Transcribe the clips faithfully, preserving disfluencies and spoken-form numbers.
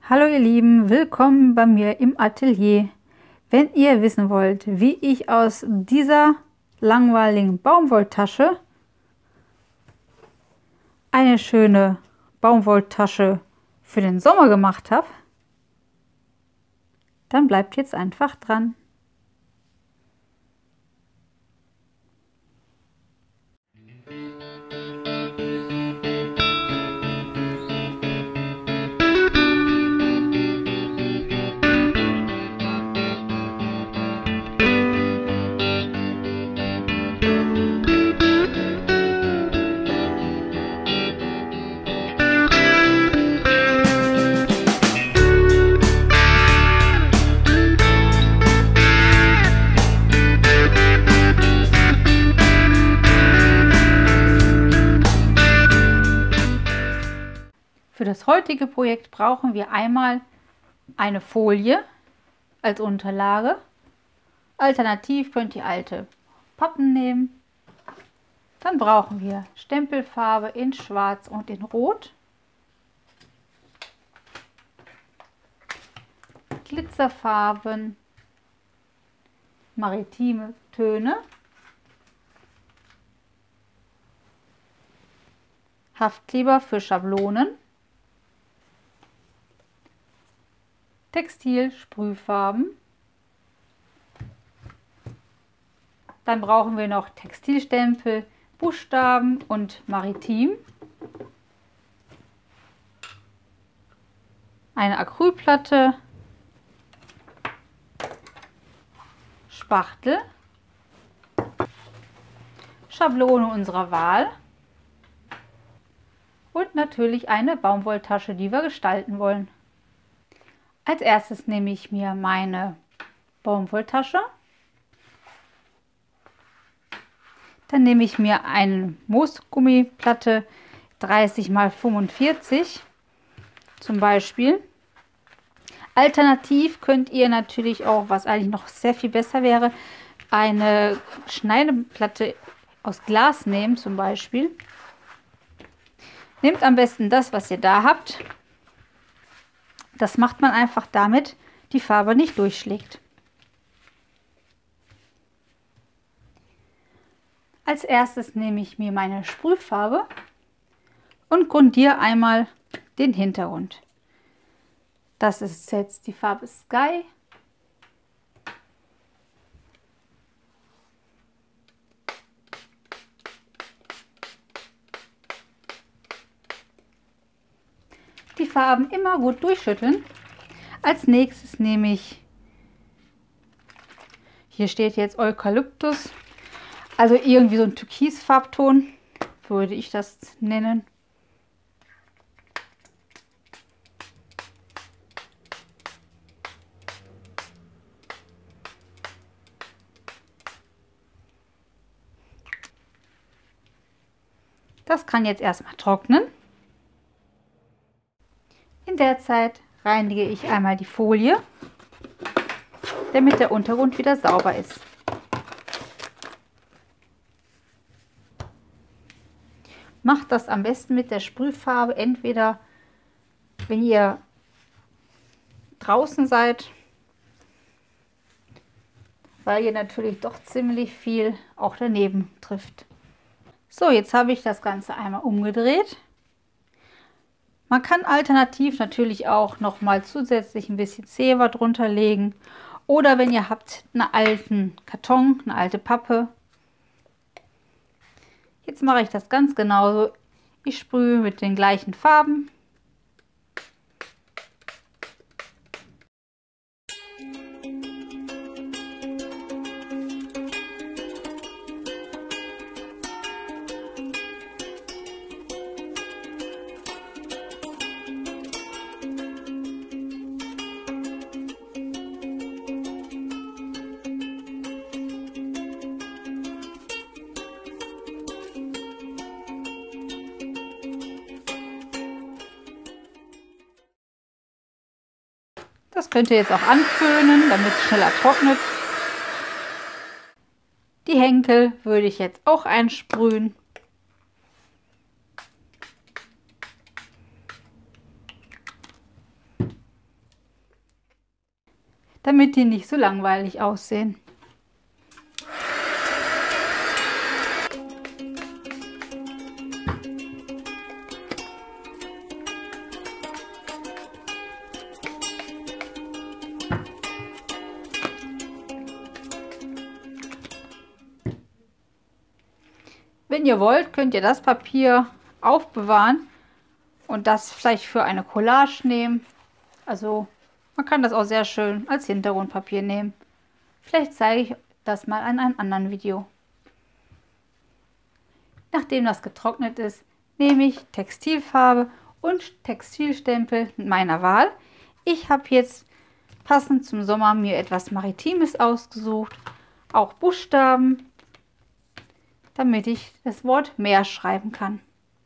Hallo ihr Lieben, willkommen bei mir im Atelier. Wenn ihr wissen wollt, wie ich aus dieser langweiligen Baumwolltasche eine schöne Baumwolltasche für den Sommer gemacht habe, dann bleibt jetzt einfach dran. Für das heutige Projekt brauchen wir einmal eine Folie als Unterlage. Alternativ könnt ihr alte Pappen nehmen. Dann brauchen wir Stempelfarbe in Schwarz und in Rot, Glitzerfarben, maritime Töne, Haftkleber für Schablonen, Textil-Sprühfarben. Dann brauchen wir noch Textilstempel, Buchstaben und Maritim. Eine Acrylplatte, Spachtel, Schablone unserer Wahl und natürlich eine Baumwolltasche, die wir gestalten wollen. Als erstes nehme ich mir meine Baumwolltasche. Dann nehme ich mir eine Moosgummiplatte dreißig mal fünfundvierzig zum Beispiel. Alternativ könnt ihr natürlich auch, was eigentlich noch sehr viel besser wäre, eine Schneideplatte aus Glas nehmen zum Beispiel. Nehmt am besten das, was ihr da habt. Das macht man einfach, damit die Farbe nicht durchschlägt. Als erstes nehme ich mir meine Sprühfarbe und grundiere einmal den Hintergrund. Das ist jetzt die Farbe Sky. Die Farben immer gut durchschütteln. Als nächstes nehme ich, hier steht jetzt Eukalyptus, also irgendwie so ein Türkisfarbton, würde ich das nennen. Das kann jetzt erstmal trocknen. In der Zeit reinige ich einmal die Folie, damit der Untergrund wieder sauber ist. Macht das am besten mit der Sprühfarbe, entweder wenn ihr draußen seid, weil ihr natürlich doch ziemlich viel auch daneben trifft. So, jetzt habe ich das Ganze einmal umgedreht. Man kann alternativ natürlich auch noch mal zusätzlich ein bisschen Zewa drunter legen. Oder wenn ihr habt einen alten Karton, eine alte Pappe. Jetzt mache ich das ganz genauso. Ich sprühe mit den gleichen Farben. Das könnt ihr jetzt auch anföhnen, damit es schneller trocknet. Die Henkel würde ich jetzt auch einsprühen. damit die nicht so langweilig aussehen. Wenn ihr wollt, könnt ihr das Papier aufbewahren und das vielleicht für eine Collage nehmen. Also man kann das auch sehr schön als Hintergrundpapier nehmen. Vielleicht zeige ich das mal in einem anderen Video. Nachdem das getrocknet ist, nehme ich Textilfarbe und Textilstempel meiner Wahl. Ich habe jetzt passend zum Sommer mir etwas Maritimes ausgesucht, auch Buchstaben, damit ich das Wort Meer schreiben kann.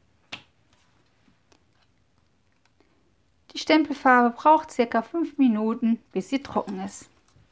Die Stempelfarbe braucht circa fünf Minuten, bis sie trocken ist.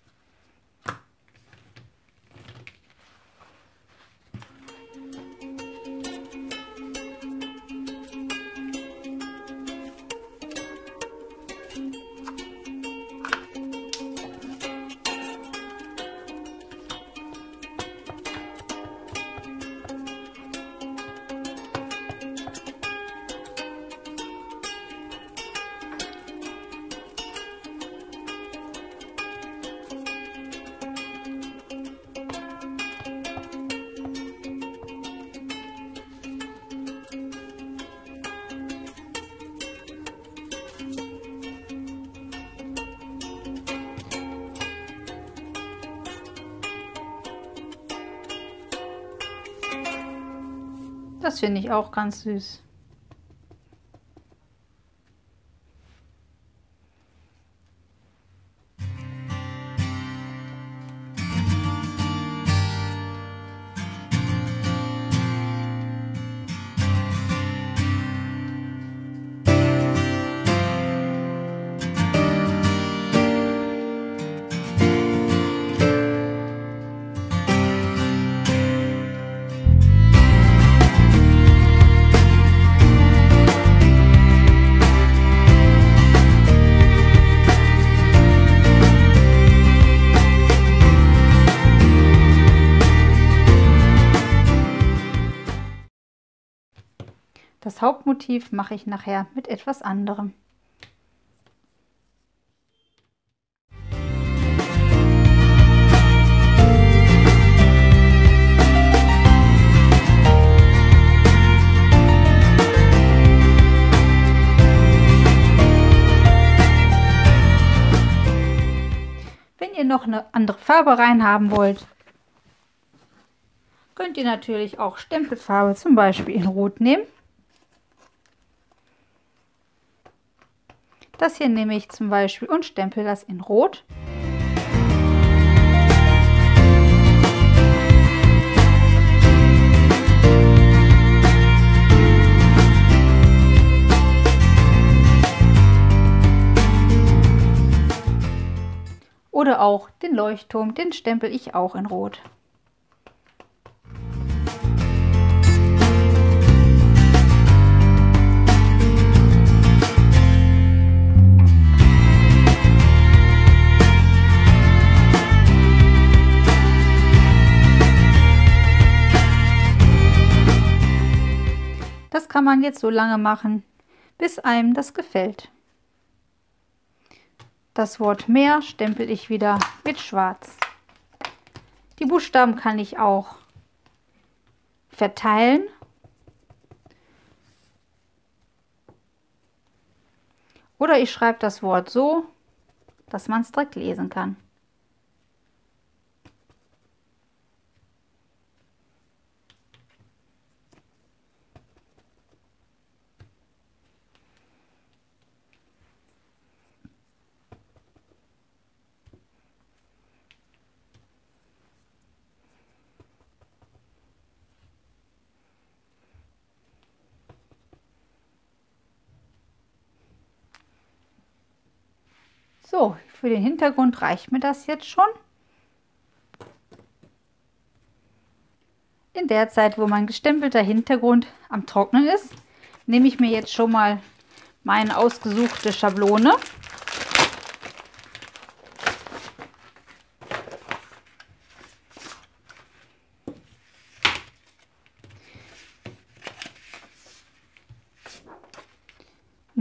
Das finde ich auch ganz süß. Das Hauptmotiv mache ich nachher mit etwas anderem. Wenn ihr noch eine andere Farbe rein haben wollt, könnt ihr natürlich auch Stempelfarbe zum Beispiel in Rot nehmen. Das hier nehme ich zum Beispiel und stempel das in Rot. Oder auch den Leuchtturm, den stempel ich auch in Rot. Das kann man jetzt so lange machen, bis einem das gefällt. Das Wort Meer stempel ich wieder mit Schwarz. Die Buchstaben kann ich auch verteilen. Oder ich schreibe das Wort so, dass man es direkt lesen kann. So, für den Hintergrund reicht mir das jetzt schon. In der Zeit, wo mein gestempelter Hintergrund am Trocknen ist, nehme ich mir jetzt schon mal meine ausgesuchte Schablone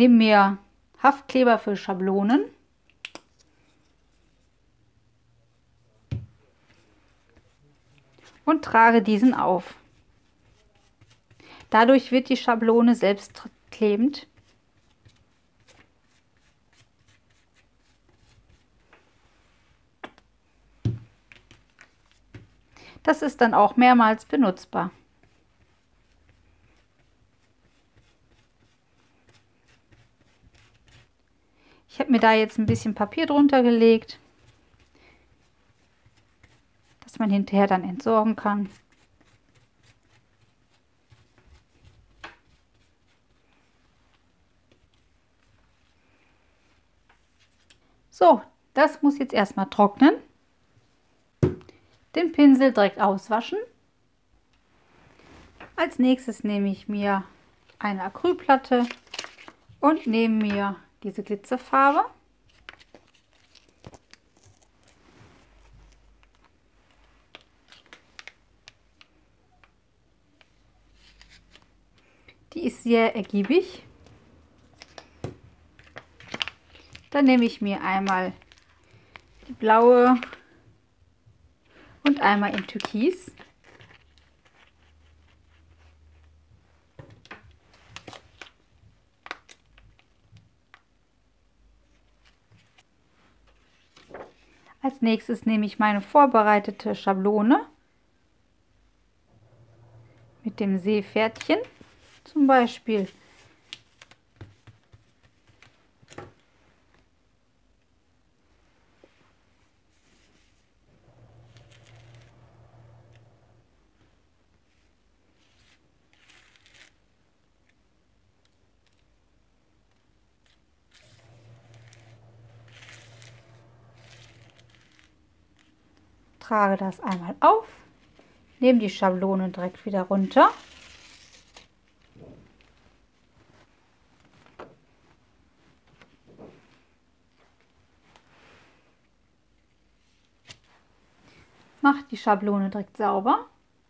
nehme mir Haftkleber für Schablonen und trage diesen auf. Dadurch wird die Schablone selbstklebend. Das ist dann auch mehrmals benutzbar. Ich habe mir da jetzt ein bisschen Papier drunter gelegt, dass man hinterher dann entsorgen kann. So, das muss jetzt erstmal trocknen. Den Pinsel direkt auswaschen. Als nächstes nehme ich mir eine Acrylplatte und nehme mir diese Glitzerfarbe. Die ist sehr ergiebig. Dann nehme ich mir einmal die blaue und einmal in Türkis. Als nächstes nehme ich meine vorbereitete Schablone mit dem Seepferdchen, zum Beispiel trage das einmal auf, nehme die Schablone direkt wieder runter. Mache die Schablone direkt sauber.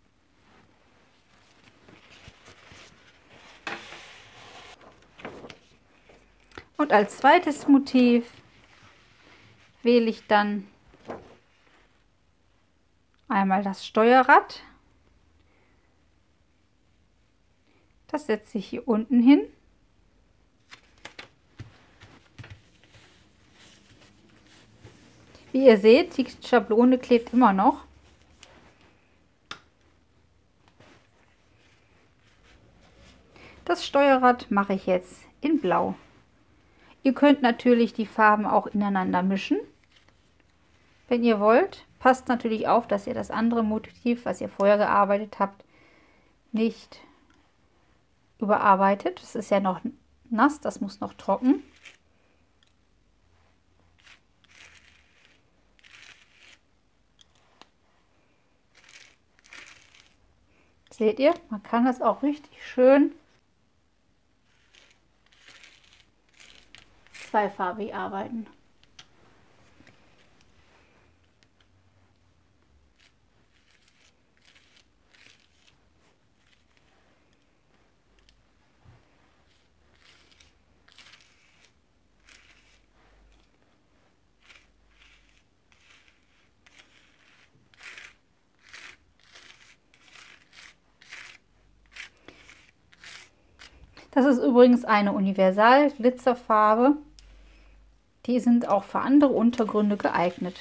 Und als zweites Motiv wähle ich dann einmal das Steuerrad. Das setze ich hier unten hin. Wie ihr seht, die Schablone klebt immer noch. Das Steuerrad mache ich jetzt in Blau. Ihr könnt natürlich die Farben auch ineinander mischen, wenn ihr wollt. Passt natürlich auf, dass ihr das andere Motiv, was ihr vorher gearbeitet habt, nicht überarbeitet. Das ist ja noch nass, das muss noch trocken. Seht ihr, man kann das auch richtig schön zweifarbig arbeiten. Das ist übrigens eine Universal-Glitzerfarbe. Die sind auch für andere Untergründe geeignet.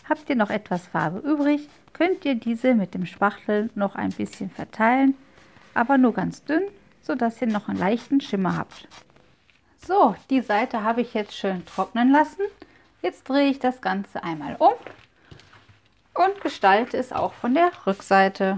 Habt ihr noch etwas Farbe übrig, könnt ihr diese mit dem Spachtel noch ein bisschen verteilen, aber nur ganz dünn, sodass ihr noch einen leichten Schimmer habt. So, die Seite habe ich jetzt schön trocknen lassen. Jetzt drehe ich das Ganze einmal um und gestalte es auch von der Rückseite.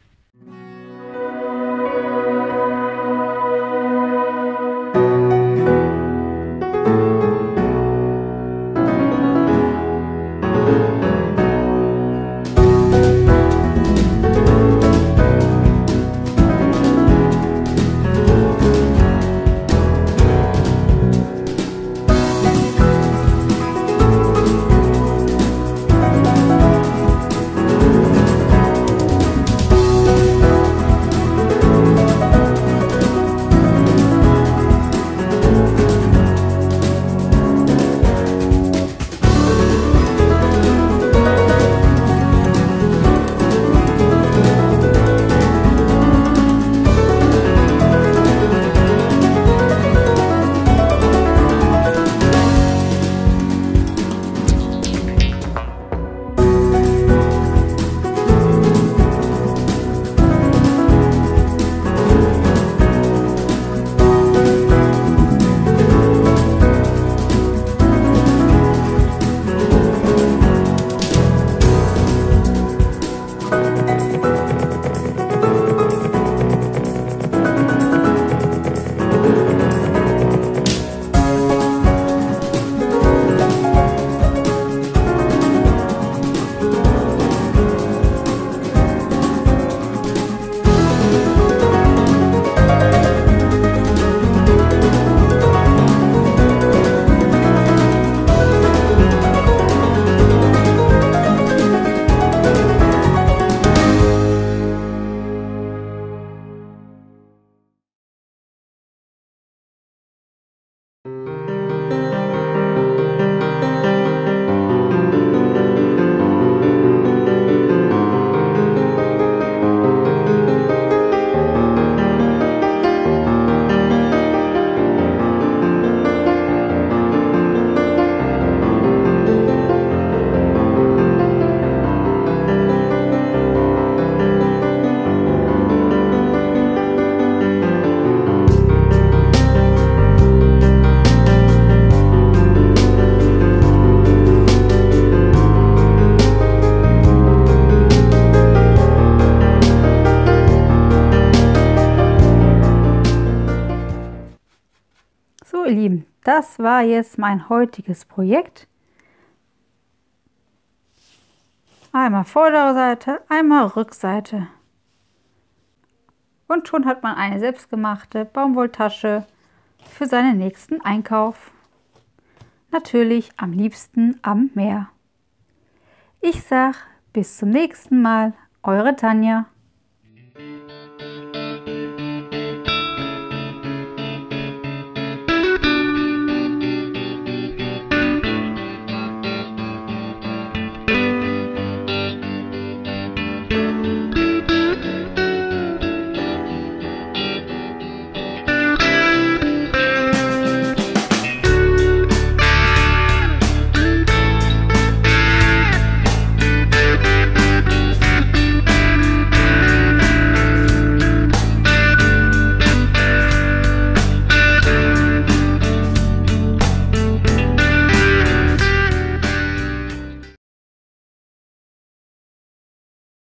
So ihr Lieben, das war jetzt mein heutiges Projekt. Einmal vordere Seite, einmal Rückseite. Und schon hat man eine selbstgemachte Baumwolltasche für seinen nächsten Einkauf. Natürlich am liebsten am Meer. Ich sag bis zum nächsten Mal, eure Tanja.